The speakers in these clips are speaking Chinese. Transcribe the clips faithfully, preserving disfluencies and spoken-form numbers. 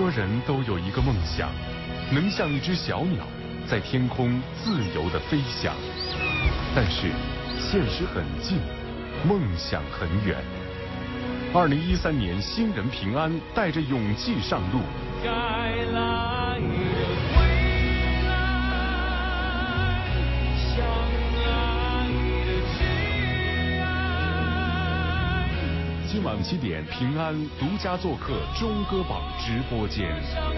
多人都有一个梦想，能像一只小鸟在天空自由地飞翔。但是现实很近，梦想很远。二零一三年，新人平安带着勇气上路。该来的归来，相爱的挚爱。今晚七点，平安独家做客中歌榜直播间。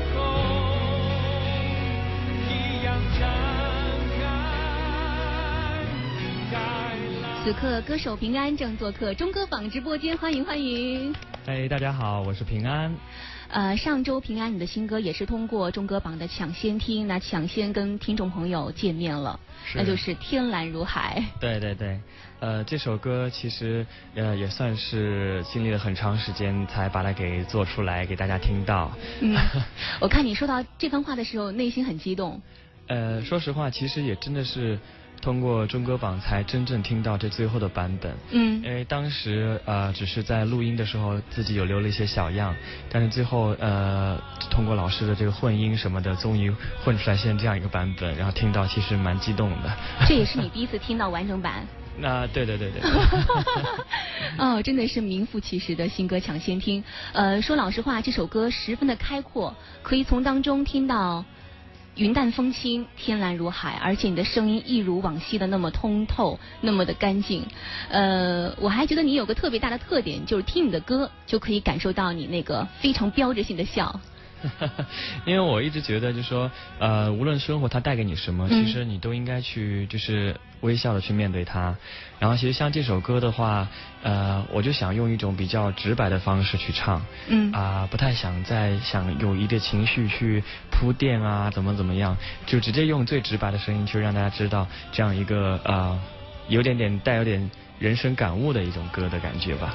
此刻，歌手平安正做客中歌榜直播间，欢迎欢迎。 哎，大家好，我是平安。 呃，上周平安你的新歌也是通过中歌榜的抢先听，那抢先跟听众朋友见面了，那就是《天蓝如海》。 对对对，呃，这首歌其实呃也算是经历了很长时间才把它给做出来，给大家听到。 嗯，我看你说到这番话的时候，内心很激动。 呃，说实话，其实也真的是通过中歌榜才真正听到这最后的版本。嗯，因为当时呃只是在录音的时候自己有留了一些小样，但是最后呃通过老师的这个混音什么的，终于混出来现在这样一个版本，然后听到其实蛮激动的。 这也是你第一次听到完整版。 那对对对对。 哦，真的是名副其实的新歌抢先听。呃，说老实话，这首歌十分的开阔，可以从当中听到云淡风轻，天蓝如海，而且你的声音一如往昔的那么通透，那么的干净。呃，我还觉得你有个特别大的特点，就是听你的歌就可以感受到你那个非常标志性的笑。 因为我一直觉得就是说呃无论生活它带给你什么、嗯、其实你都应该去就是微笑的去面对它。然后其实像这首歌的话呃我就想用一种比较直白的方式去唱，嗯啊、呃、不太想再想有一个情绪去铺垫啊怎么怎么样，就直接用最直白的声音去让大家知道这样一个呃有点点带有点人生感悟的一种歌的感觉吧。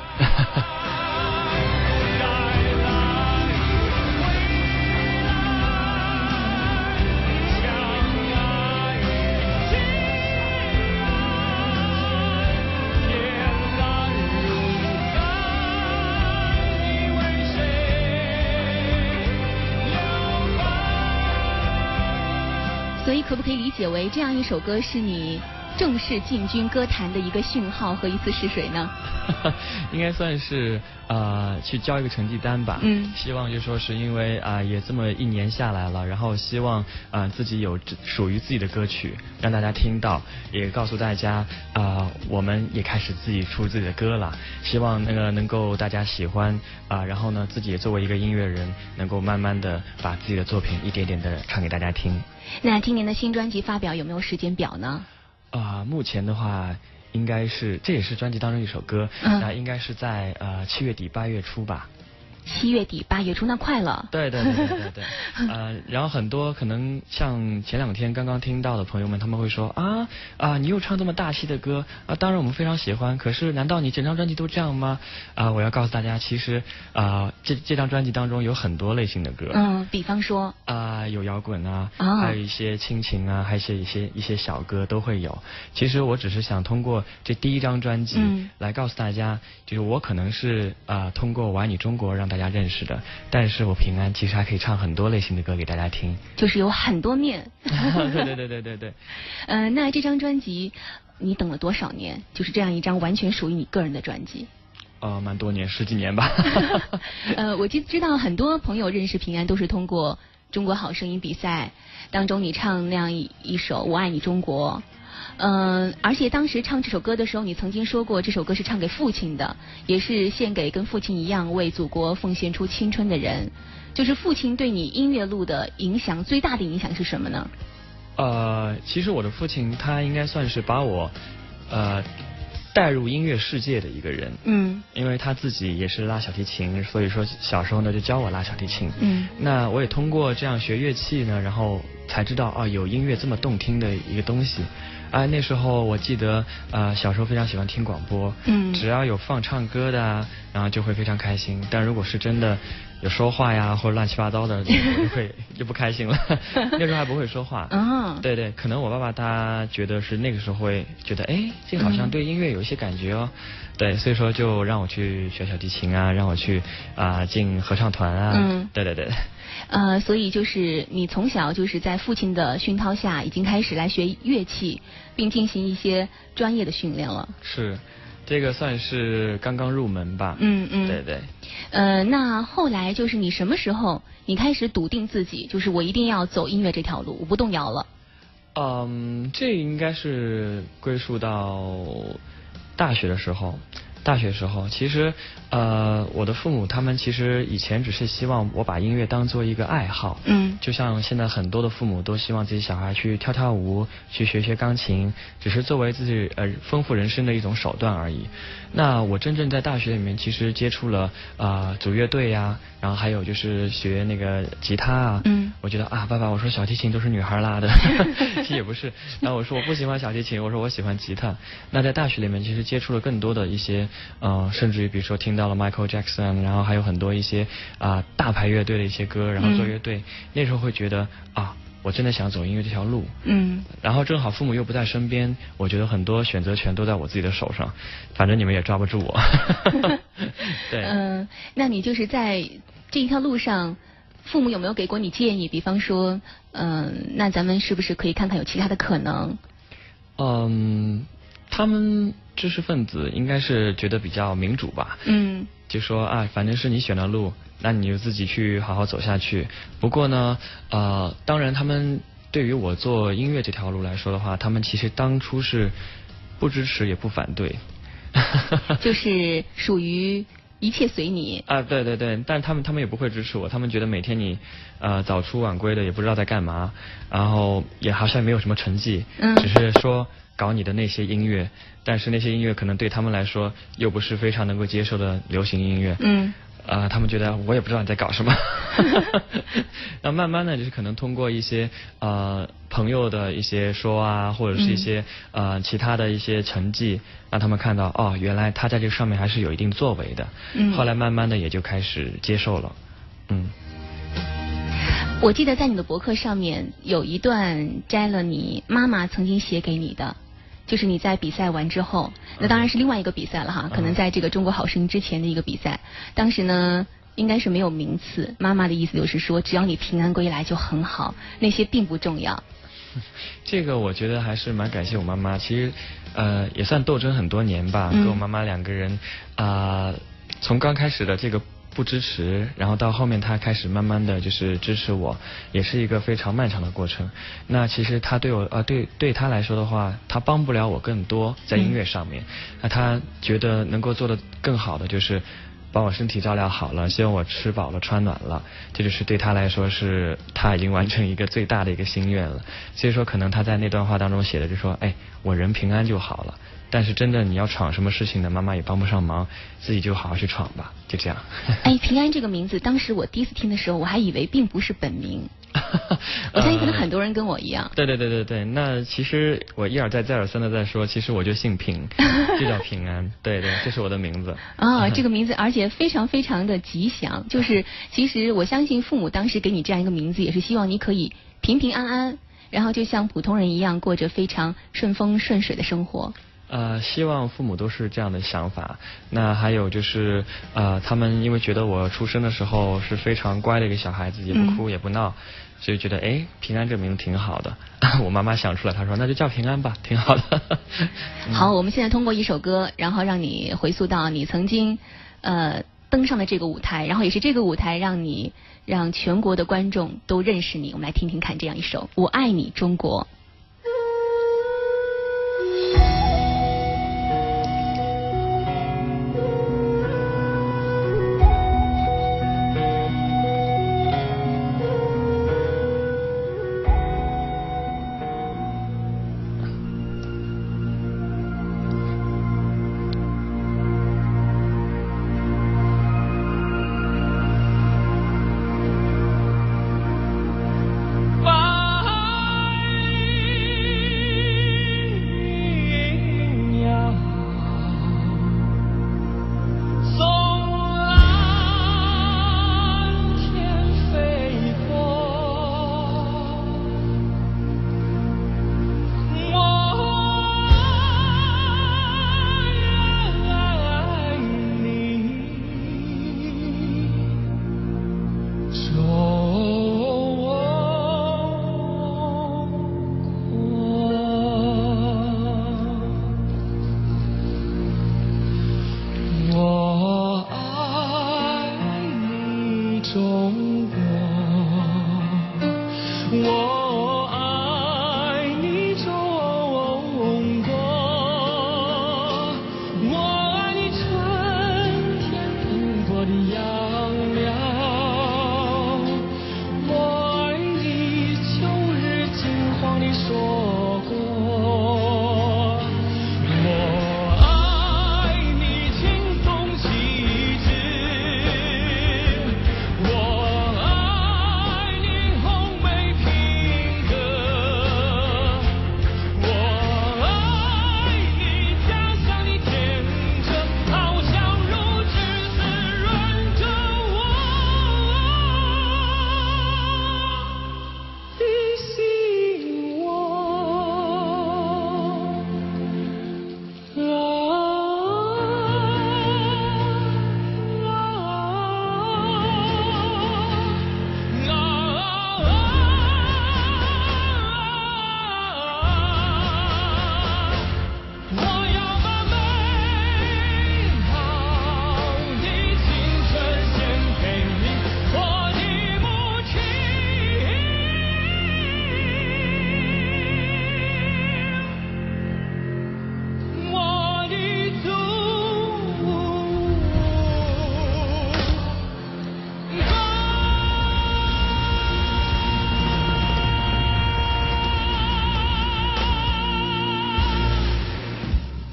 所以可不可以理解为这样一首歌是你正式进军歌坛的一个讯号和一次试水呢？ 应该算是呃去交一个成绩单吧。嗯，希望就说是因为啊、呃、也这么一年下来了，然后希望啊、呃、自己有属于自己的歌曲让大家听到，也告诉大家啊、呃、我们也开始自己出自己的歌了，希望那个能够大家喜欢啊、呃、然后呢自己也作为一个音乐人能够慢慢的把自己的作品一点点的唱给大家听。 那今年的新专辑发表有没有时间表呢？ 啊、呃，目前的话应该是这也是专辑当中一首歌，嗯、那应该是在呃七月底八月初吧。 七月底八月初，那快了。 对对对对对对。呃，然后很多可能像前两天刚刚听到的朋友们，他们会说啊啊，你又唱这么大气的歌啊，当然我们非常喜欢。可是难道你整张专辑都这样吗？啊，我要告诉大家，其实啊，这这张专辑当中有很多类型的歌。 嗯，比方说啊，有摇滚啊，哦、还有一些亲情啊，还有一些一些一些小歌都会有。其实我只是想通过这第一张专辑、嗯、来告诉大家，就是我可能是啊通过我爱你中国让大家认识的，但是我平安其实还可以唱很多类型的歌给大家听， 就是有很多面。 对对对对对对。 呃，那这张专辑你等了多少年？就是这样一张完全属于你个人的专辑。 呃，蛮多年，十几年吧。 呃，我就知道很多朋友认识平安都是通过中国好声音比赛当中你唱那样一一首《我爱你中国》。嗯、呃，而且当时唱这首歌的时候，你曾经说过这首歌是唱给父亲的，也是献给跟父亲一样为祖国奉献出青春的人。就是父亲对你音乐路的影响，最大的影响是什么呢？ 呃，其实我的父亲他应该算是把我呃带入音乐世界的一个人。嗯，因为他自己也是拉小提琴，所以说小时候呢就教我拉小提琴。嗯，那我也通过这样学乐器呢，然后才知道啊有音乐这么动听的一个东西。啊，那时候我记得，呃，小时候非常喜欢听广播，嗯，只要有放唱歌的啊，然后就会非常开心。但如果是真的有说话呀或者乱七八糟的，我就会就不开心了。那时候还不会说话。 嗯， 对对，可能我爸爸他觉得是那个时候会觉得，哎，这个好像对音乐有一些感觉哦。嗯、对，所以说就让我去学小提琴啊，让我去啊、呃、进合唱团啊。嗯，对对对。 呃，所以就是你从小就是在父亲的熏陶下，已经开始来学乐器，并进行一些专业的训练了。 是，这个算是刚刚入门吧。 嗯嗯， 对对。 呃，那后来就是你什么时候你开始笃定自己，就是我一定要走音乐这条路，我不动摇了？ 嗯，这应该是归属到大学的时候。大学时候，其实呃，我的父母他们其实以前只是希望我把音乐当做一个爱好，嗯，就像现在很多的父母都希望自己小孩去跳跳舞，去学学钢琴，只是作为自己呃丰富人生的一种手段而已。那我真正在大学里面其实接触了啊、呃、组乐队呀，然后还有就是学那个吉他啊，嗯，我觉得啊爸爸，我说小提琴都是女孩拉的，其实也不是，然后我说我不喜欢小提琴，我说我喜欢吉他。那在大学里面其实接触了更多的一些呃，甚至于比如说听到了 Michael Jackson， 然后还有很多一些啊、呃、大牌乐队的一些歌，然后做乐队，嗯、那时候会觉得啊。我真的想走音乐这条路，嗯，然后正好父母又不在身边，我觉得很多选择权都在我自己的手上，反正你们也抓不住我。对， 嗯、呃，那你就是在这一条路上，父母有没有给过你建议？比方说，嗯、呃，那咱们是不是可以看看有其他的可能？ 嗯，他们知识分子应该是觉得比较民主吧，嗯，就说啊，反正是你选的路。那你就自己去好好走下去。不过呢，呃，当然他们对于我做音乐这条路来说的话，他们其实当初是不支持也不反对， 就是属于一切随你啊，对对对，但他们他们也不会支持我，他们觉得每天你呃早出晚归的，也不知道在干嘛，然后也好像没有什么成绩，嗯，只是说搞你的那些音乐，但是那些音乐可能对他们来说又不是非常能够接受的流行音乐，嗯。啊、呃，他们觉得我也不知道你在搞什么。那慢慢的就是可能通过一些呃朋友的一些说啊，或者是一些、嗯、呃其他的一些成绩，让他们看到哦，原来他在这上面还是有一定作为的。嗯。后来慢慢的也就开始接受了。嗯。 我记得在你的博客上面有一段摘了你妈妈曾经写给你的。就是你在比赛完之后，那当然是另外一个比赛了哈，可能在这个中国好声音之前的一个比赛，当时呢应该是没有名次，妈妈的意思就是说只要你平安归来就很好，那些并不重要。 这个我觉得还是蛮感谢我妈妈，其实呃也算斗争很多年吧，跟我妈妈两个人啊、呃、从刚开始的这个不支持，然后到后面他开始慢慢的就是支持我，也是一个非常漫长的过程。那其实他对我呃对对他来说的话，他帮不了我更多在音乐上面，那、嗯、他觉得能够做得更好的就是把我身体照料好了，希望我吃饱了穿暖了，这就是对他来说是他已经完成一个最大的一个心愿了。所以说可能他在那段话当中写的就说，哎，我人平安就好了。但是真的你要闯什么事情呢，妈妈也帮不上忙，自己就好好去闯吧，就这样。 哎，平安这个名字，当时我第一次听的时候，我还以为并不是本名。我相信可能很多人跟我一样。 对对对对对，那其实我一而再再而三的在说，其实我就姓平，就叫平安。对对，这是我的名字。 啊、哦，这个名字而且非常非常的吉祥，就是其实我相信父母当时给你这样一个名字，也是希望你可以平平安安，然后就像普通人一样过着非常顺风顺水的生活。 呃，希望父母都是这样的想法。那还有就是，呃，他们因为觉得我出生的时候是非常乖的一个小孩子，也不哭也不闹，嗯、所以觉得哎，平安这名字挺好的。我妈妈想出来，她说那就叫平安吧，挺好的。 嗯、好，我们现在通过一首歌，然后让你回溯到你曾经呃登上的这个舞台，然后也是这个舞台让你让全国的观众都认识你。我们来听听看这样一首《我爱你中国》。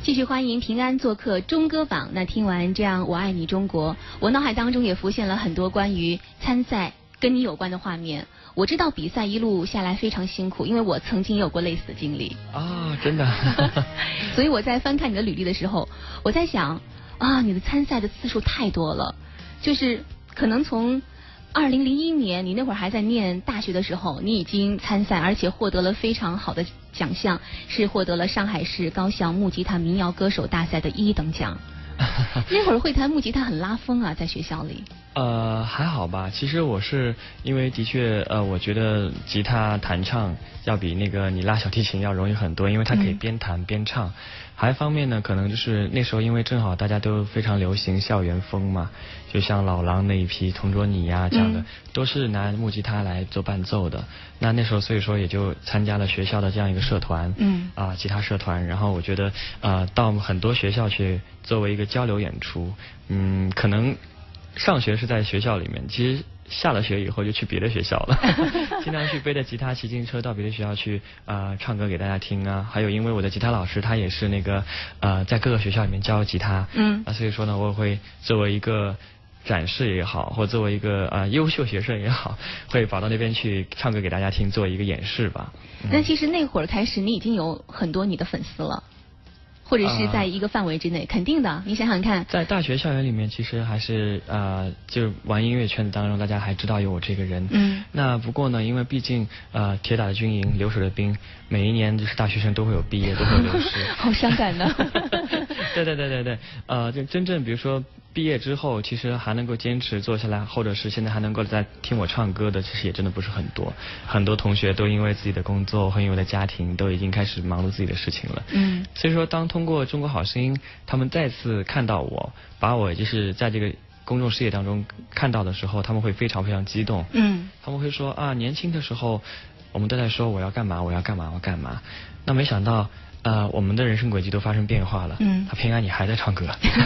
继续欢迎平安做客中歌榜。那听完这样我爱你中国，我脑海当中也浮现了很多关于参赛跟你有关的画面。我知道比赛一路下来非常辛苦，因为我曾经也有过类似的经历啊，真的。 所以我在翻看你的履历的时候，我在想啊，你的参赛的次数太多了，就是可能从二零零一年你那会儿还在念大学的时候，你已经参赛，而且获得了非常好的奖项，是获得了上海市高校木吉他民谣歌手大赛的一等奖。那会儿会弹木吉他很拉风啊，在学校里。 呃，还好吧。其实我是因为的确，呃，我觉得吉他弹唱要比那个你拉小提琴要容易很多，因为它可以边弹边唱。嗯、还一方面呢，可能就是那时候因为正好大家都非常流行校园风嘛，就像老狼那一批、同桌你呀、啊、这样的、嗯，都是拿木吉他来做伴奏的。那那时候所以说也就参加了学校的这样一个社团，嗯，啊、呃，吉他社团。然后我觉得，呃，到很多学校去作为一个交流演出，嗯，可能。上学是在学校里面，其实下了学以后就去别的学校了，经常去背着吉他骑自行车到别的学校去啊、呃、唱歌给大家听啊。还有因为我的吉他老师他也是那个呃在各个学校里面教吉他，嗯，啊所以说呢我也会作为一个展示也好，或作为一个啊、呃、优秀学生也好，会跑到那边去唱歌给大家听，做一个演示吧。 嗯、那其实那会儿开始你已经有很多你的粉丝了。或者是在一个范围之内、呃，肯定的。你想想看， 在大学校园里面，其实还是呃，就玩音乐圈子当中，大家还知道有我这个人。嗯。那不过呢，因为毕竟呃，铁打的军营，流水的兵，每一年就是大学生都会有毕业，都会有流失。 好伤感的。 对对对对对，呃，就真正比如说毕业之后，其实还能够坚持做下来，或者是现在还能够在听我唱歌的，其实也真的不是很多。很多同学都因为自己的工作和因为的家庭，都已经开始忙碌自己的事情了。嗯。所以说，当通过中国好声音，他们再次看到我，把我就是在这个公众视野当中看到的时候，他们会非常非常激动。嗯。他们会说啊，年轻的时候，我们都在说我要干嘛，我要干嘛，我要干嘛。那没想到。呃，我们的人生轨迹都发生变化了。嗯，他平安你还在唱歌。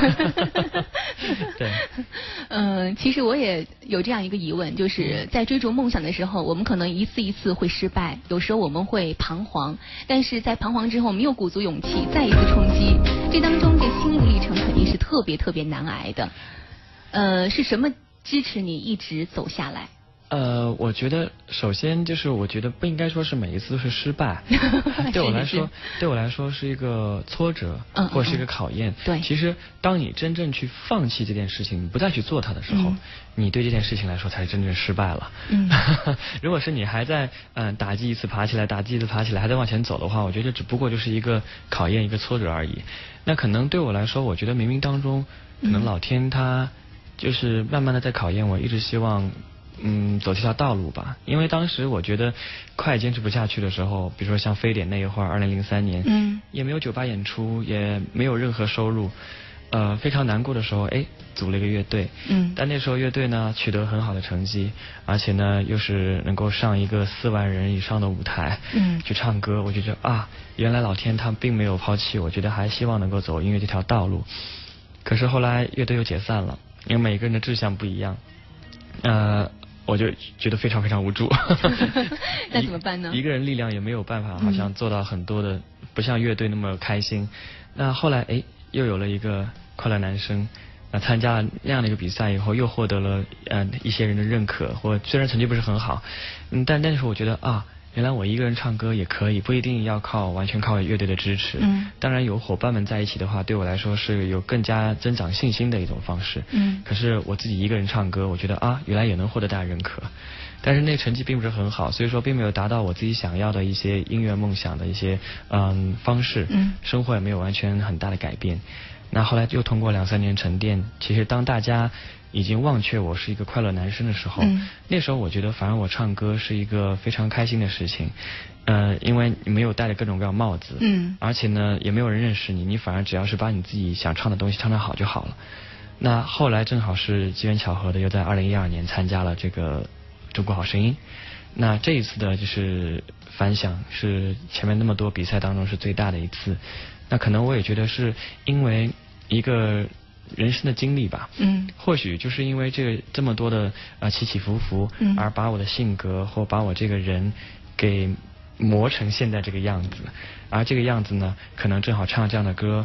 对。 嗯、呃，其实我也有这样一个疑问，就是在追逐梦想的时候，我们可能一次一次会失败，有时候我们会彷徨，但是在彷徨之后，我们又鼓足勇气再一次冲击，这当中这心路历程肯定是特别特别难挨的。呃，是什么支持你一直走下来？ 呃，我觉得首先就是我觉得不应该说是每一次都是失败，对我来说，对我来说是一个挫折，嗯，或者是一个考验。对，其实当你真正去放弃这件事情，你不再去做它的时候，嗯、你对这件事情来说才是真正失败了。嗯，如果是你还在嗯、呃、打击一次爬起来，打击一次爬起来，还在往前走的话，我觉得只不过就是一个考验，一个挫折而已。那可能对我来说，我觉得冥冥当中，可能老天他就是慢慢的在考验我，一直希望。嗯，走这条道路吧，因为当时我觉得快坚持不下去的时候，比如说像非典那一会儿，二零零三年，嗯，也没有酒吧演出，也没有任何收入，呃，非常难过的时候，哎，组了一个乐队，嗯，但那时候乐队呢取得很好的成绩，而且呢又是能够上一个四万人以上的舞台，嗯，去唱歌，我就觉得啊，原来老天他并没有抛弃我，觉得还希望能够走音乐这条道路，可是后来乐队又解散了，因为每个人的志向不一样，呃。我就觉得非常非常无助。 那怎么办呢？ 一个人力量也没有办法，好像做到很多的，嗯、不像乐队那么开心。那后来哎，又有了一个快乐男声，那参加了那样的一个比赛以后，又获得了呃一些人的认可，或虽然成绩不是很好，嗯，但那时候我觉得啊。原来我一个人唱歌也可以，不一定要靠完全靠乐队的支持。嗯，当然有伙伴们在一起的话，对我来说是有更加增长信心的一种方式。嗯，可是我自己一个人唱歌，我觉得啊，原来也能获得大家认可，但是那成绩并不是很好，所以说并没有达到我自己想要的一些音乐梦想的一些嗯方式。嗯，生活也没有完全很大的改变。那后来又通过两三年沉淀，其实当大家已经忘却我是一个快乐男生的时候，嗯、那时候我觉得反而我唱歌是一个非常开心的事情，呃，因为你没有戴着各种各样帽子，嗯，而且呢也没有人认识你，你反而只要是把你自己想唱的东西唱得好就好了。那后来正好是机缘巧合的，又在二零一二年参加了这个中国好声音。那这一次的就是反响是前面那么多比赛当中是最大的一次。那可能我也觉得是因为一个人生的经历吧，嗯，或许就是因为这个这么多的呃起起伏伏，嗯，而把我的性格或把我这个人给磨成现在这个样子，而这个样子呢，可能正好唱这样的歌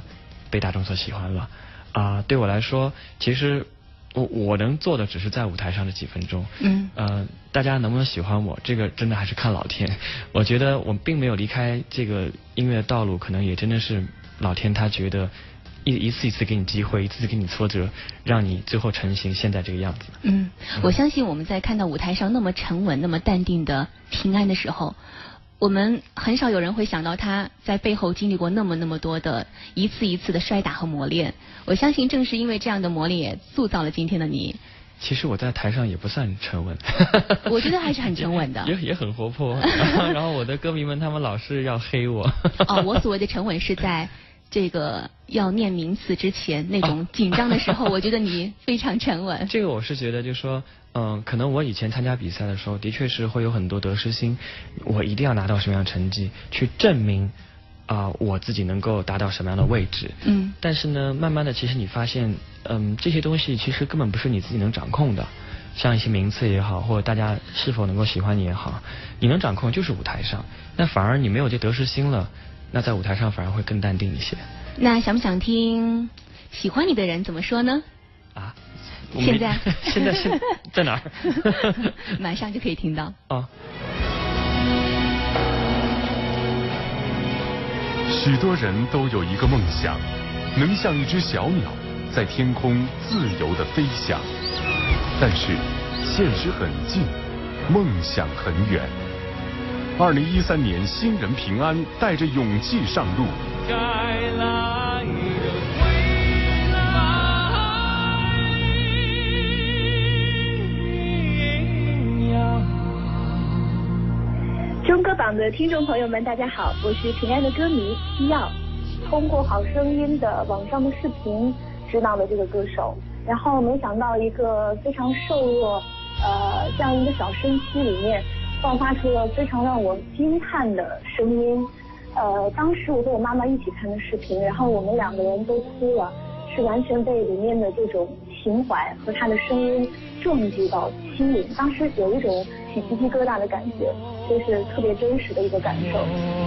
被大众所喜欢了。啊、呃，对我来说，其实我我能做的只是在舞台上的几分钟。嗯。呃，大家能不能喜欢我，这个真的还是看老天。我觉得我并没有离开这个音乐的道路，可能也真的是老天他觉得一一次一次给你机会，一次次给你挫折，让你最后成型现在这个样子。 嗯，我相信我们在看到舞台上那么沉稳、那么淡定的平安的时候，我们很少有人会想到他在背后经历过那么那么多的一次一次的摔打和磨练。我相信正是因为这样的磨练，也塑造了今天的你。 其实我在台上也不算沉稳， 我觉得还是很沉稳的， 也也很活泼。然后我的歌迷们他们老是要黑我。 哦，我所谓的沉稳是在这个要念名词之前那种紧张的时候，哦、我觉得你非常沉稳。 这个我是觉得，就是说，嗯、呃，可能我以前参加比赛的时候，的确是会有很多得失心，我一定要拿到什么样的成绩，去证明啊、呃、我自己能够达到什么样的位置。嗯。但是呢，慢慢的，其实你发现，嗯，这些东西其实根本不是你自己能掌控的。像一些名次也好，或者大家是否能够喜欢你也好，你能掌控就是舞台上。那反而你没有这得失心了。那在舞台上反而会更淡定一些。 那想不想听喜欢你的人怎么说呢？ 啊？ 现在？ 现在是在哪儿？ 马上就可以听到。 哦。 许多人都有一个梦想，能像一只小鸟，在天空自由地飞翔。但是，现实很近，梦想很远。二零一三年，新人平安带着勇气上路。该来的未来。中歌榜的听众朋友们，大家好，我是平安的歌迷西耀。通过好声音的网上的视频知道了这个歌手，然后没想到一个非常瘦弱，呃，这样一个小身躯里面。爆发出了非常让我惊叹的声音，呃，当时我和我妈妈一起看的视频，然后我们两个人都哭了，是完全被里面的这种情怀和他的声音撞击到心灵，当时有一种起鸡皮疙瘩的感觉，这是特别真实的一个感受。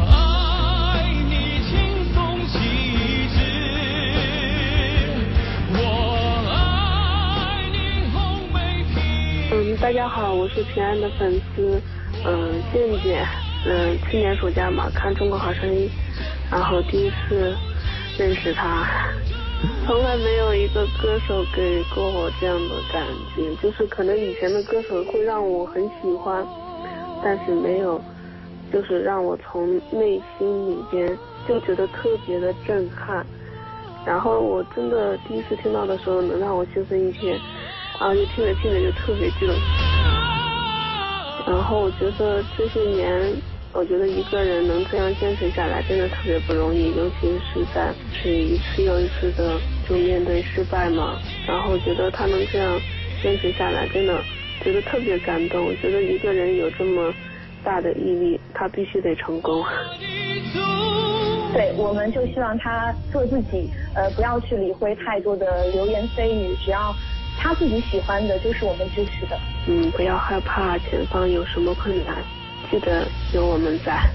嗯，大家好，我是平安的粉丝。嗯，健健，嗯，去年暑假嘛，看《中国好声音》，然后第一次认识他，从来没有一个歌手给过我这样的感觉，就是可能以前的歌手会让我很喜欢，但是没有，就是让我从内心里边就觉得特别的震撼，然后我真的第一次听到的时候，能让我兴奋一天，然后就听着听着就特别激动。然后我觉得这些年，我觉得一个人能这样坚持下来，真的特别不容易，尤其是在是一次又一次的就面对失败嘛。然后觉得他能这样坚持下来，真的觉得特别感动。我觉得一个人有这么大的毅力，他必须得成功。 对，我们就希望他做自己，呃，不要去理会太多的流言蜚语，只要他自己喜欢的，就是我们支持的。 嗯，不要害怕前方有什么困难，记得有我们在。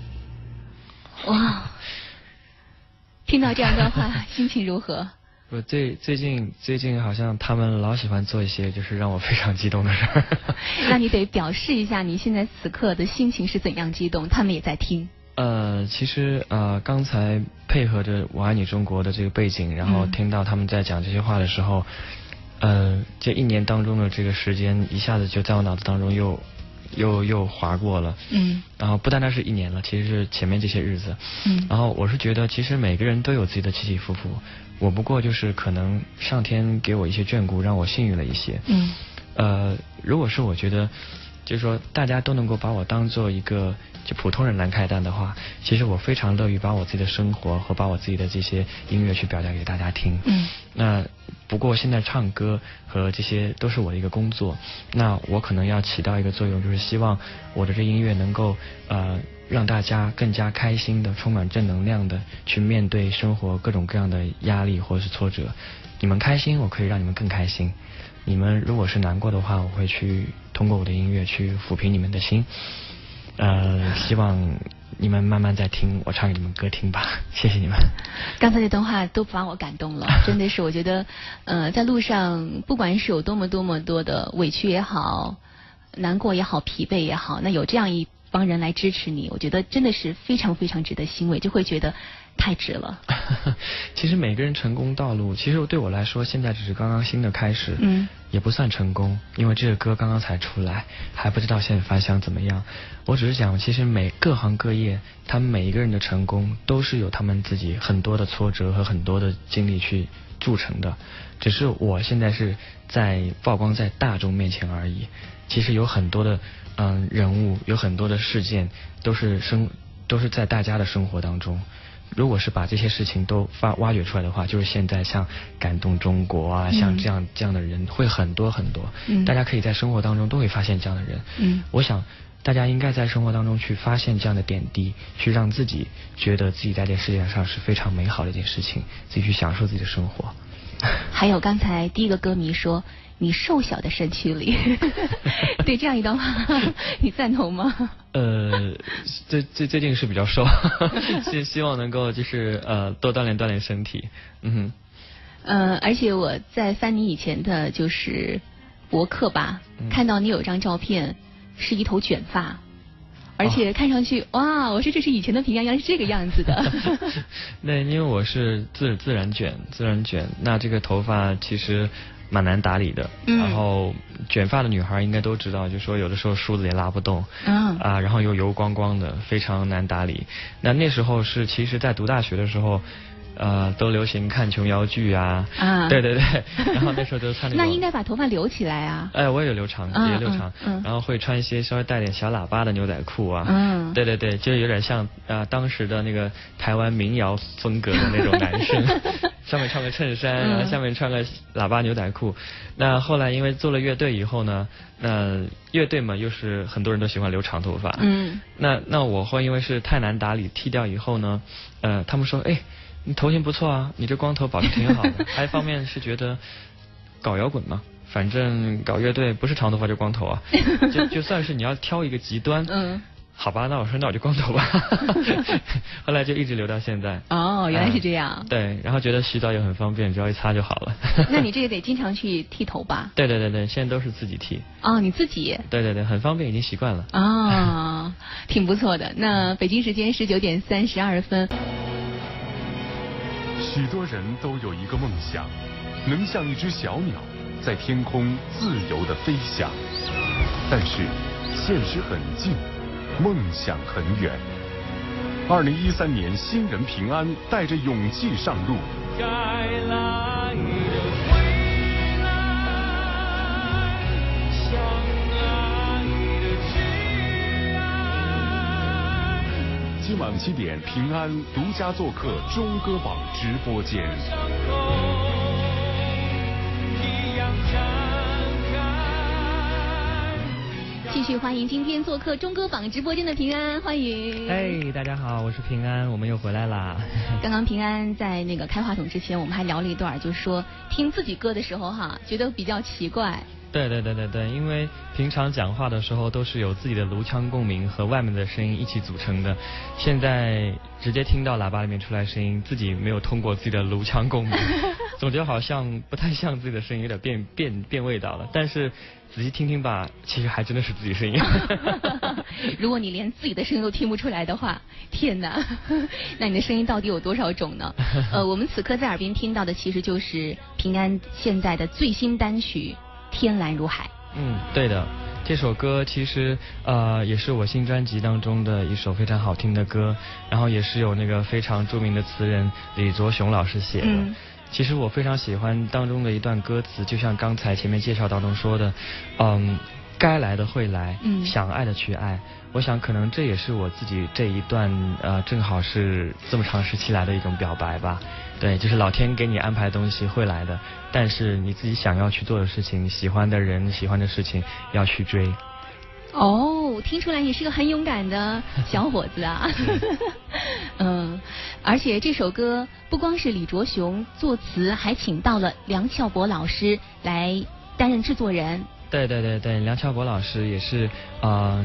哇，听到这样的话，心情如何？ 我最最近最近好像他们老喜欢做一些就是让我非常激动的事儿。 那你得表示一下你现在此刻的心情是怎样激动，他们也在听。 呃，其实呃，刚才配合着《我爱你中国》的这个背景，然后听到他们在讲这些话的时候。呃，这一年当中的这个时间，一下子就在我脑子当中又又又划过了。嗯。然后不单单是一年了，其实是前面这些日子。嗯。然后我是觉得，其实每个人都有自己的起起伏伏，我不过就是可能上天给我一些眷顾，让我幸运了一些。嗯。呃，如果是我觉得，就是说大家都能够把我当做一个就普通人来看待的话，其实我非常乐于把我自己的生活和把我自己的这些音乐去表达给大家听。嗯。那不过现在唱歌和这些都是我的一个工作，那我可能要起到一个作用，就是希望我的这音乐能够呃让大家更加开心的、充满正能量的去面对生活各种各样的压力或者是挫折。你们开心，我可以让你们更开心；你们如果是难过的话，我会去通过我的音乐去抚平你们的心。 呃，希望你们慢慢再听我唱给你们歌听吧，谢谢你们。 刚才那段话都把我感动了，真的是，我觉得，呃，在路上不管是有多么多么多的委屈也好，难过也好，疲惫也好，那有这样一帮人来支持你，我觉得真的是非常非常值得欣慰，就会觉得太值了。 其实每个人成功道路，其实对我来说，现在只是刚刚新的开始， 嗯， 也不算成功，因为这个歌刚刚才出来，还不知道现在反响怎么样。我只是想，其实每各行各业，他们每一个人的成功，都是有他们自己很多的挫折和很多的经历去铸成的。只是我现在是在曝光在大众面前而已。其实有很多的嗯人物，有很多的事件，都是生都是在大家的生活当中。如果是把这些事情都发挖掘出来的话，就是现在像感动中国啊，嗯、像这样这样的人会很多很多。嗯，大家可以在生活当中都会发现这样的人。嗯，我想大家应该在生活当中去发现这样的点滴，去让自己觉得自己在这世界上是非常美好的一件事情，自己去享受自己的生活。 还有刚才第一个歌迷说你瘦小的身躯里，对这样一段话，你赞同吗？ 呃，最最最近是比较瘦，希希望能够就是呃多锻炼锻炼身体，嗯哼。 呃，而且我在翻你以前的就是博客吧，嗯、看到你有张照片是一头卷发。而且看上去、哦、哇，我说这是以前的平安，原来是这个样子的。 对，因为我是自自然卷，自然卷，那这个头发其实蛮难打理的。嗯、然后卷发的女孩应该都知道，就说有的时候梳子也拉不动。嗯。啊，然后又油光光的，非常难打理。那那时候是其实在读大学的时候。呃，都流行看琼瑶剧啊，啊，对对对，然后那时候就穿那种， 那应该把头发留起来啊。 哎，我也留长， 嗯、 也留长，嗯嗯、然后会穿一些稍微带点小喇叭的牛仔裤啊，嗯，对对对，就有点像呃当时的那个台湾民谣风格的那种男生，上面穿个衬衫，然后下面穿个喇叭牛仔裤。那后来因为做了乐队以后呢，那乐队嘛又是很多人都喜欢留长头发，嗯，那那我会因为是太难打理，剃掉以后呢，呃，他们说，哎。你头型不错啊，你这光头保持挺好的。还一方面是觉得搞摇滚嘛，反正搞乐队不是长头发就光头啊，就就算是你要挑一个极端，嗯，好吧，那我说那我就光头吧。后来就一直留到现在。 哦，原来是这样。 嗯、对，然后觉得洗澡也很方便，只要一擦就好了。 那你这个得经常去剃头吧？ 对对对对，现在都是自己剃。 哦，你自己？ 对对对，很方便，已经习惯了。 哦，挺不错的。那北京时间十九点三十二分。 许多人都有一个梦想，能像一只小鸟在天空自由地飞翔。但是现实很近，梦想很远。二零一三年，新人平安带着勇气上路。该来的回来，相爱的去爱。今晚七点，平安独家做客中歌榜直播间。 继续欢迎今天做客中歌榜直播间的平安，欢迎。 哎，大家好，我是平安，我们又回来啦。 刚刚平安在那个开话筒之前，我们还聊了一段，就是说听自己歌的时候哈，觉得比较奇怪。 对对对对对，因为平常讲话的时候都是有自己的颅腔共鸣和外面的声音一起组成的，现在直接听到喇叭里面出来声音，自己没有通过自己的颅腔共鸣，总觉得好像不太像自己的声音，有点变变变味道了。但是仔细听听吧，其实还真的是自己声音。 如果你连自己的声音都听不出来的话，天哪，那你的声音到底有多少种呢？呃，我们此刻在耳边听到的其实就是平安现在的最新单曲《天蓝如海》。 嗯，对的，这首歌其实呃也是我新专辑当中的一首非常好听的歌，然后也是有那个非常著名的词人李卓雄老师写的。嗯，其实我非常喜欢当中的一段歌词，就像刚才前面介绍当中说的，嗯，该来的会来，嗯，想爱的去爱。我想可能这也是我自己这一段呃正好是这么长时期来的一种表白吧。对，就是老天给你安排的东西会来的，但是你自己想要去做的事情，喜欢的人，喜欢的事情要去追。 哦，听出来你是个很勇敢的小伙子啊。嗯，而且这首歌不光是李卓雄作词，还请到了梁翘柏老师来担任制作人。 对对对对，梁翘柏老师也是呃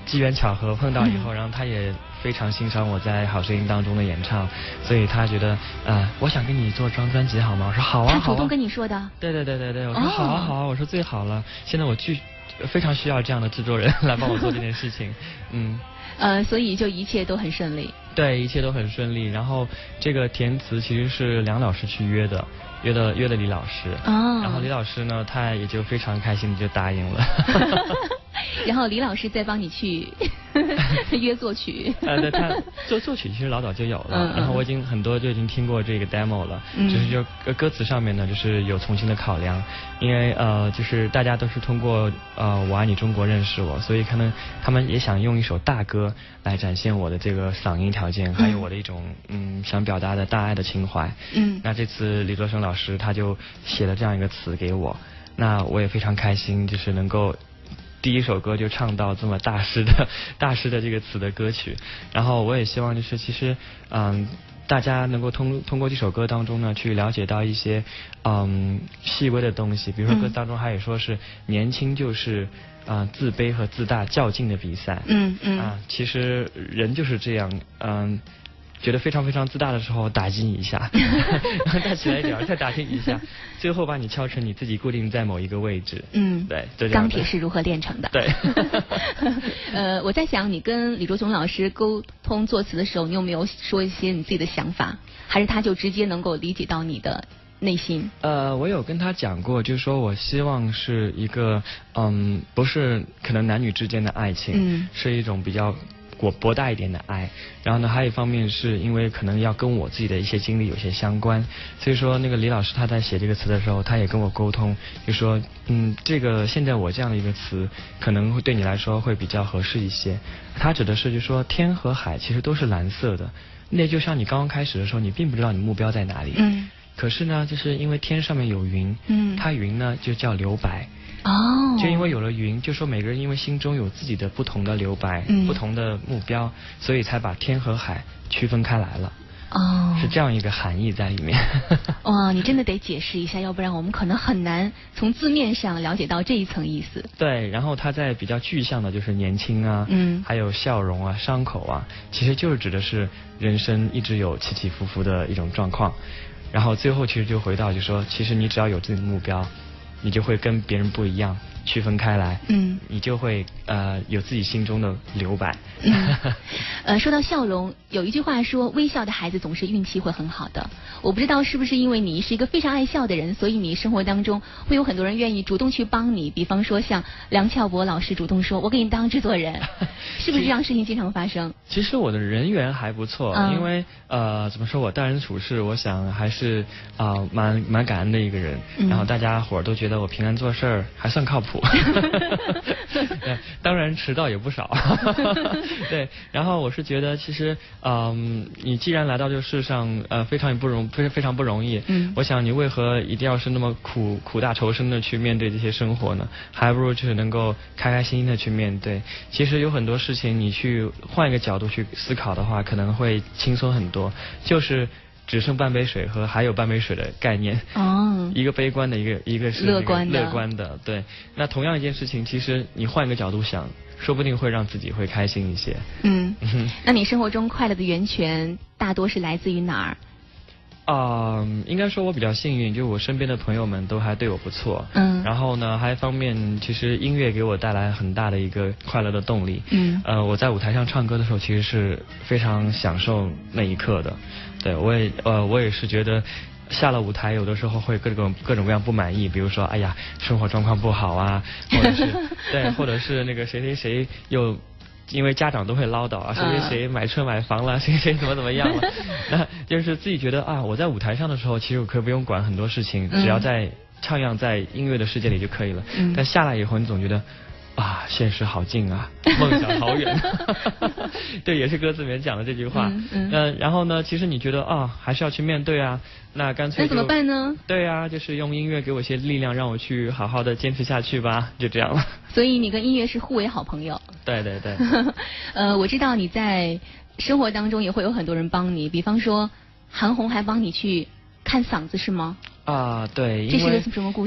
机缘巧合碰到以后，嗯、然后他也非常欣赏我在《好声音》当中的演唱，所以他觉得呃，我想跟你做张专辑好吗？我说好啊，好啊。 他主动跟你说的？ 对对对对对，我说好啊好啊，我说最好了。现在我巨非常需要这样的制作人来帮我做这件事情，嗯。 呃，所以就一切都很顺利。 对，一切都很顺利。然后这个填词其实是梁老师去约的，约的约的李老师。哦。然后李老师呢，他也就非常开心的就答应了。 然后李老师再帮你去约作曲。 呃，对，他作作曲其实老早就有了，嗯、然后我已经很多就已经听过这个 demo 了，嗯、只是就歌歌词上面呢，就是有重新的考量，因为呃，就是大家都是通过呃我爱你中国认识我，所以可能他们也想用一首大歌来展现我的这个嗓音条件，还有我的一种嗯想表达的大爱的情怀。嗯。那这次李作生老师他就写了这样一个词给我，那我也非常开心，就是能够。第一首歌就唱到这么大师的大师的这个词的歌曲，然后我也希望就是其实嗯大家能够通通过这首歌当中呢去了解到一些嗯细微的东西，比如说歌当中还有说是年轻就是啊、呃、自卑和自大较劲的比赛，嗯嗯啊其实人就是这样，嗯。觉得非常非常自大的时候，打击你一下，然后再起来一点，再打击你一下，最后把你敲成你自己固定在某一个位置。嗯，对，就这样。 钢铁是如何炼成的？ 对。 呃，我在想，你跟李卓雄老师沟通作词的时候，你有没有说一些你自己的想法，还是他就直接能够理解到你的内心？ 呃，我有跟他讲过，就是说我希望是一个，嗯，不是可能男女之间的爱情，嗯，是一种比较。我博大一点的爱，然后呢，还有一方面是因为可能要跟我自己的一些经历有些相关，所以说那个李老师他在写这个词的时候，他也跟我沟通，就说嗯，这个现在我这样的一个词可能会对你来说会比较合适一些。他指的是就说天和海其实都是蓝色的，那就像你刚刚开始的时候，你并不知道你目标在哪里，嗯，可是呢，就是因为天上面有云，嗯，它云呢就叫留白。哦，就因为有了云，就说每个人因为心中有自己的不同的留白，嗯、不同的目标，所以才把天和海区分开来了。哦，是这样一个含义在里面。 哇，你真的得解释一下，要不然我们可能很难从字面上了解到这一层意思。 对，然后它在比较具象的就是年轻啊，嗯，还有笑容啊、伤口啊，其实就是指的是人生一直有起起伏伏的一种状况。然后最后其实就回到就说，其实你只要有自己的目标。你就会跟别人不一样，区分开来，嗯，你就会呃有自己心中的留白。 嗯、呃，说到笑容，有一句话说，微笑的孩子总是运气会很好的。我不知道是不是因为你是一个非常爱笑的人，所以你生活当中会有很多人愿意主动去帮你，比方说像梁翘柏老师主动说，我给你当制作人，是不是这样事情经常发生？ 其实我的人缘还不错，嗯、因为呃怎么说我待人处事，我想还是啊、呃、蛮蛮感恩的一个人，嗯、然后大家伙儿都觉得我平安做事儿还算靠谱。对，当然迟到也不少。对，然后我是觉得其实嗯，你既然来到这个世上，呃，非常不容非非常不容易。嗯。我想你为何一定要是那么苦苦大仇深的去面对这些生活呢？还不如就是能够开开心心的去面对。其实有很多事情，你去换一个角度去思考的话，可能会轻松很多。就是只剩半杯水和还有半杯水的概念。哦。一个悲观的，一个一个是乐观的。 乐观的，对。那同样一件事情，其实你换一个角度想，说不定会让自己会开心一些。嗯。 那你生活中快乐的源泉大多是来自于哪儿？ 啊、呃，应该说我比较幸运，就我身边的朋友们都还对我不错。嗯。然后呢，还一方面，其实音乐给我带来很大的一个快乐的动力。嗯。呃，我在舞台上唱歌的时候，其实是非常享受那一刻的。对，我也呃，我也是觉得下了舞台，有的时候会各种各种各样不满意，比如说，哎呀，生活状况不好啊，或者是对，或者是那个谁谁谁又。因为家长都会唠叨啊，谁谁谁买车买房了，谁谁怎么怎么样了，那就是自己觉得啊，我在舞台上的时候，其实我可以不用管很多事情，只要在徜徉在音乐的世界里就可以了。嗯、但下来以后，你总觉得啊，现实好近啊，梦想好远。对，也是歌词里面讲的这句话。嗯嗯、呃。然后呢，其实你觉得啊，还是要去面对啊，那干脆那怎么办呢？ 对啊，就是用音乐给我一些力量，让我去好好的坚持下去吧，就这样了。 所以你跟音乐是互为好朋友。 对对对。 呃，我知道你在生活当中也会有很多人帮你，比方说韩红还帮你去看嗓子是吗？ 啊，对， 这是个什么故事？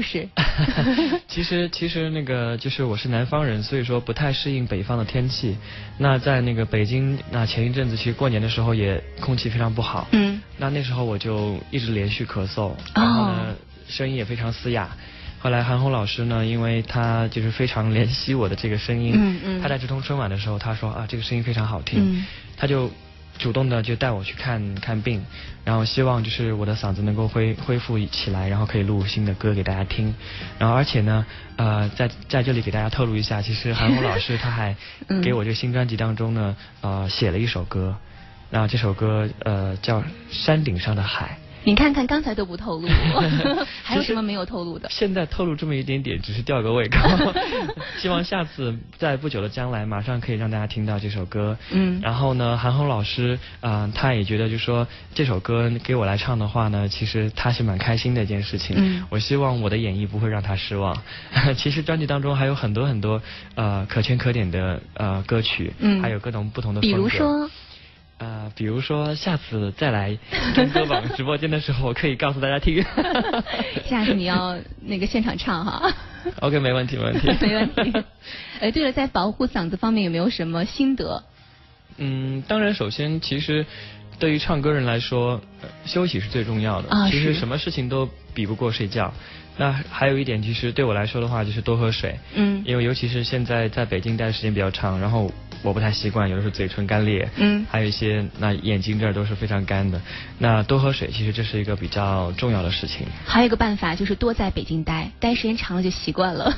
其实其实那个就是我是南方人，所以说不太适应北方的天气。那在那个北京，那前一阵子其实过年的时候也空气非常不好。嗯。那那时候我就一直连续咳嗽，然后呢、哦、声音也非常嘶哑。后来韩红老师呢，因为他就是非常怜惜我的这个声音，嗯嗯，他在直通春晚的时候，他说啊这个声音非常好听，嗯、他就主动的就带我去看看病，然后希望就是我的嗓子能够恢恢复起来，然后可以录新的歌给大家听。然后而且呢，呃，在在这里给大家透露一下，其实韩红老师他还给我这个新专辑当中呢，呃，写了一首歌，然后这首歌呃叫《山顶上的海》。 你看看刚才都不透露，还有什么没有透露的？ 现在透露这么一点点，只是吊个胃口。希望下次在不久的将来，马上可以让大家听到这首歌。嗯。然后呢，韩红老师啊、呃，他也觉得就说这首歌给我来唱的话呢，其实他是蛮开心的一件事情。嗯。我希望我的演绎不会让他失望。其实专辑当中还有很多很多呃可圈可点的呃歌曲，嗯，还有各种不同的风格。 比如说。 呃，比如说下次再来中歌榜直播间的时候，我可以告诉大家听。 下次你要那个现场唱哈。 OK， 没问题，没问题， 没问题。呃，对了，在保护嗓子方面有没有什么心得？ 嗯，当然，首先其实对于唱歌人来说，呃、休息是最重要的。啊，其实什么事情都比不过睡觉。那还有一点，其实对我来说的话，就是多喝水。嗯。因为尤其是现在在北京待的时间比较长，然后我不太习惯，有的时候嘴唇干裂。嗯。还有一些，那眼睛这儿都是非常干的。那多喝水，其实这是一个比较重要的事情。 还有一个办法就是多在北京待，待时间长了就习惯了。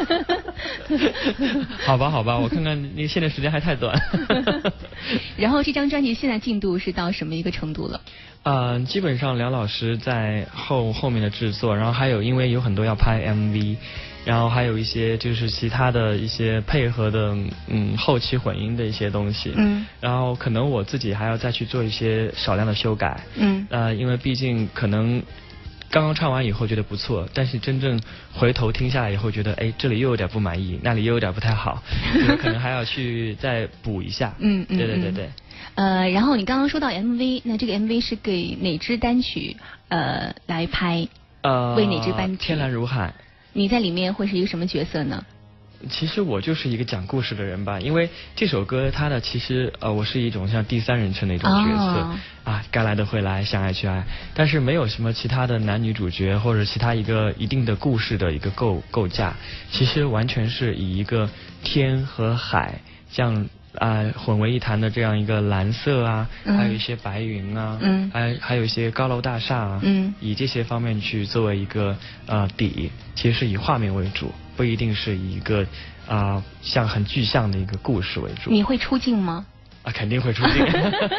好吧，好吧，我看看你现在时间还太短。 然后这张专辑现在进度是到什么一个程度了？ 呃，基本上梁老师在后后面的制作，然后还有因为有很多要拍 M V， 然后还有一些就是其他的一些配合的嗯后期混音的一些东西，嗯，然后可能我自己还要再去做一些少量的修改，嗯，呃，因为毕竟可能刚刚唱完以后觉得不错，但是真正回头听下来以后觉得，哎，这里又有点不满意，那里又有点不太好，就是可能还要去再补一下，嗯嗯，对对对对。 呃，然后你刚刚说到 M V， 那这个 M V 是给哪支单曲呃来拍？呃，为哪支单曲？ 天蓝如海。 你在里面会是一个什么角色呢？ 其实我就是一个讲故事的人吧，因为这首歌它的其实呃我是一种像第三人称的一种角色、哦、啊，该来的会来，想爱去爱，但是没有什么其他的男女主角或者其他一个一定的故事的一个构构架，其实完全是以一个天和海这样啊、呃、混为一谈的这样一个蓝色啊，嗯、还有一些白云啊，嗯，还还有一些高楼大厦啊，嗯，以这些方面去作为一个呃底，其实是以画面为主。不一定是以一个啊、呃、像很具象的一个故事为主。 你会出镜吗？ 啊，肯定会出镜。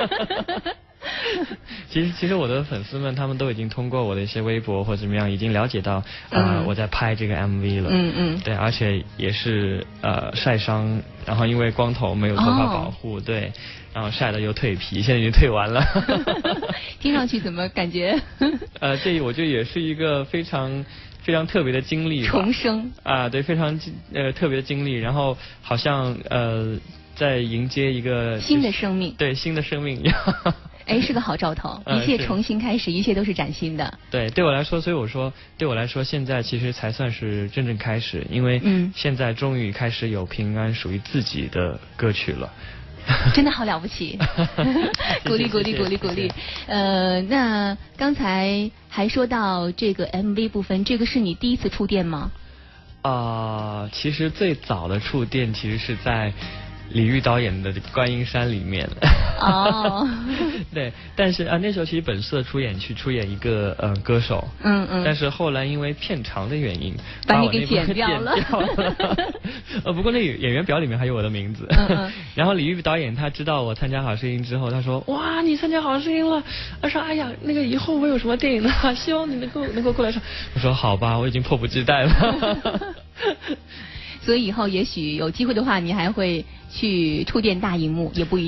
其实，其实我的粉丝们他们都已经通过我的一些微博或怎么样，已经了解到啊、呃嗯、我在拍这个 M V 了。嗯嗯。对，而且也是呃晒伤，然后因为光头没有头发保护，哦、对，然后晒的又蜕皮，现在已经蜕完了。 听上去怎么感觉？ 呃，这我觉得也是一个非常。非常特别的经历， 重生啊，对，非常呃特别的经历，然后好像呃在迎接一个新的生命， 对，新的生命。 哎，是个好兆头，一切重新开始，一切都是崭新的。 对，对我来说，所以我说，对我来说，现在其实才算是真正开始，因为现在终于开始有平安属于自己的歌曲了。 真的好了不起，鼓励鼓励鼓励鼓励。呃，那刚才还说到这个 M V 部分，这个是你第一次触电吗？ 啊、呃，其实最早的触电其实是在李玉导演的《观音山》里面。哦。对，但是啊，那时候其实本色出演去出演一个呃歌手。嗯嗯。但是后来因为片长的原因， 把你给剪掉了。 呃，不过那演员表里面还有我的名字。嗯嗯。然后李玉导演他知道我参加好声音之后，他说：“哇，你参加好声音了！”他说：“哎呀，那个以后我有什么电影呢？希望你能够能够过来上。”我说：“好吧，我已经迫不及待了。” 所以以后也许有机会的话，你还会去触电大荧幕，也不一定。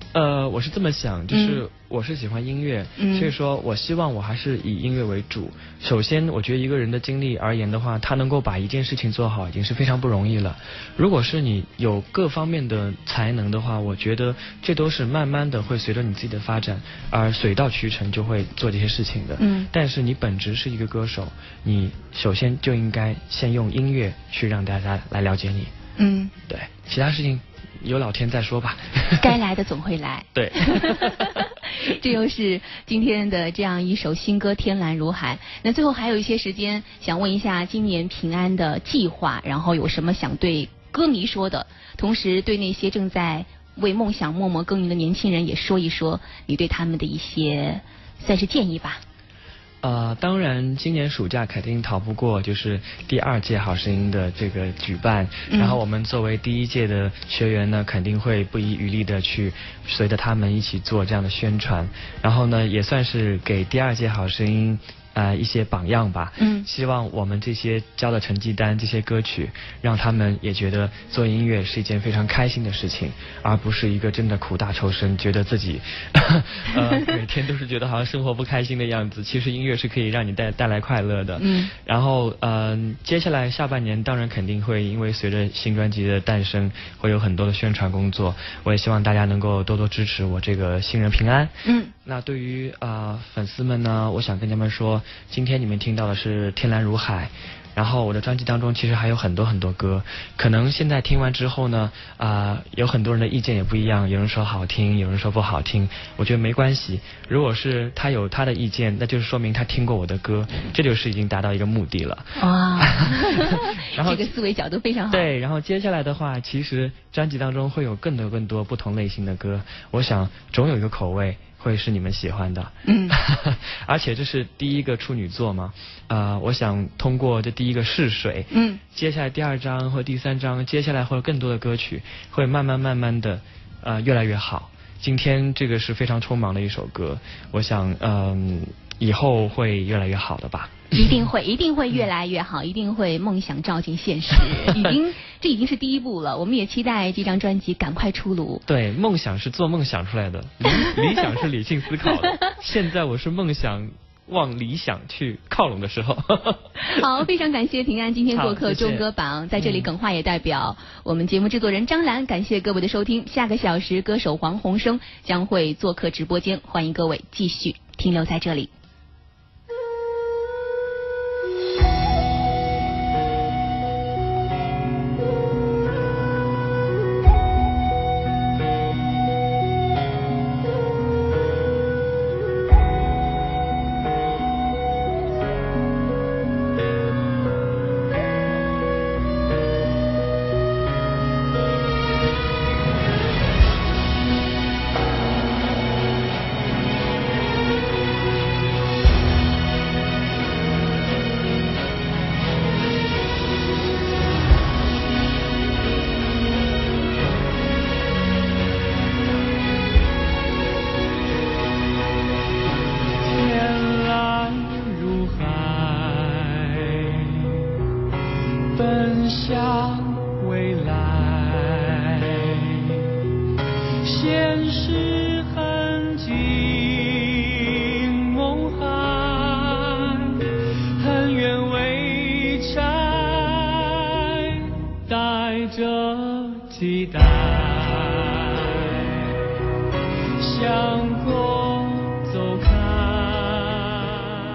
呃，我是这么想，就是我是喜欢音乐， 嗯、 所以说我希望我还是以音乐为主。首先，我觉得一个人的经历而言的话，他能够把一件事情做好，已经是非常不容易了。如果是你有各方面的才能的话，我觉得这都是慢慢的会随着你自己的发展而水到渠成，就会做这些事情的。 嗯。 但是你本质是一个歌手，你首先就应该先用音乐去让大家来了解你。 嗯。 对，其他事情有老天再说吧。 该来的总会来。 对。 这又是今天的这样一首新歌《天蓝如海》。那最后还有一些时间，想问一下今年平安的计划，然后有什么想对歌迷说的，同时对那些正在为梦想默默耕耘的年轻人也说一说你对他们的一些算是建议吧。 呃，当然，今年暑假肯定逃不过就是第二届好声音的这个举办，嗯、然后我们作为第一届的学员呢，肯定会不遗余力的去随着他们一起做这样的宣传，然后呢，也算是给第二届好声音呃一些榜样吧。嗯，希望我们这些交的成绩单，这些歌曲，让他们也觉得做音乐是一件非常开心的事情，而不是一个真的苦大仇深，觉得自己呃每天都是觉得好像生活不开心的样子。其实音乐是可以让你带带来快乐的。嗯，然后呃接下来下半年当然肯定会因为随着新专辑的诞生，会有很多的宣传工作。我也希望大家能够多多支持我这个新人平安。嗯，那对于啊、呃、粉丝们呢，我想跟他们说。今天你们听到的是天蓝如海，然后我的专辑当中其实还有很多很多歌，可能现在听完之后呢啊、呃、有很多人的意见也不一样，有人说好听，有人说不好听，我觉得没关系，如果是他有他的意见，那就是说明他听过我的歌，这就是已经达到一个目的了。哇然后这个思维角度非常好。 对，然后接下来的话，其实专辑当中会有更多更多不同类型的歌，我想总有一个口味会是你们喜欢的。嗯而且这是第一个处女作嘛，呃我想通过这第一个试水，嗯接下来第二章或第三章，接下来会有更多的歌曲会慢慢慢慢的呃越来越好。今天这个是非常匆忙的一首歌，我想嗯、呃、以后会越来越好的吧。 一定会，一定会越来越好，一定会梦想照进现实。已经，这已经是第一步了。我们也期待这张专辑赶快出炉。 对，梦想是做梦想出来的，理理想是理性思考的。现在我是梦想往理想去靠拢的时候。 好，非常感谢平安今天做客中歌榜，在这里耿话也代表我们节目制作人张兰，感谢各位的收听。下个小时，歌手黄鸿升将会做客直播间，欢迎各位继续停留在这里。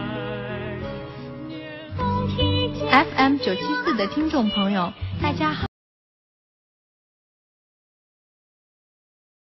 F M 九七四的听众朋友，大家好。